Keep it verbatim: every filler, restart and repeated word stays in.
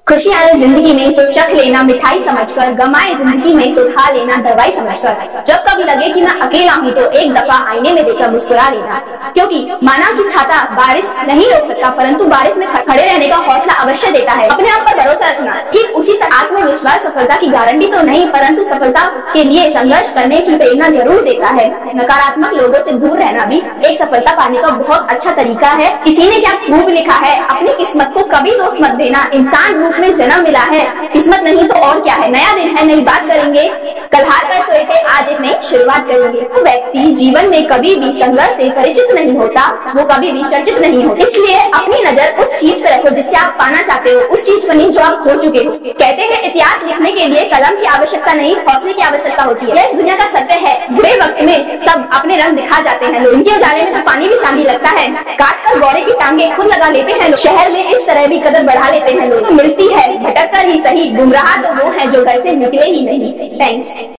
खुशी आए जिंदगी में तो चख लेना मिठाई समझकर, गम आए जिंदगी में तो खा लेना दवाई समझकर। जब कभी लगे कि मैं अकेला हूँ तो एक दफा आईने में देखकर मुस्कुरा लेना, क्योंकि माना कि छाता बारिश नहीं रोक सकता, परंतु बारिश में खड़े रहने का हौसला अवश्य देता है। अपने आप पर भरोसा रखना, ठीक उसी तरह आत्मविश्वास सफलता की गारंटी तो नहीं, परंतु सफलता के लिए संघर्ष करने की प्रेरणा जरूर देता है। नकारात्मक लोगों से दूर रहना भी एक सफलता पाने का बहुत अच्छा तरीका है। किसी ने क्या खूब लिखा है, अपनी किस्मत को कभी दोष मत देना, इंसान रूप में जन्म मिला है, किस्मत नहीं तो और क्या है। नया दिन है, नई बात करेंगे, कल हार कर सोए थे, आज एक नई शुरुआत करेंगे। वो व्यक्ति जीवन में कभी भी संघर्ष से परिचित नहीं होता, वो कभी भी चर्चित नहीं होता। इसलिए अपनी नजर उस चीज पर रखो जिससे आप पाना चाहते हो, उस चीज को नहीं जो आप खो चुके हो। कहते हैं इतिहास लिखने के लिए कलम की आवश्यकता नहीं, हौसले की आवश्यकता होती है। यह इस दुनिया का सत्य है। बुरे वक्त में सब अपने रंग दिखा जाते हैं लोग, इनके उजाले में तो पानी भी चांदी लगता है। काट कर घोड़े की टांगे खुद लगा लेते हैं लोग, शहर में इस तरह भी कदर बढ़ा लेते हैं लोग। तो मिलती है भटक कर ही सही, गुमराह तो वो है जो घर से निकले ही नहीं। थैंक्स।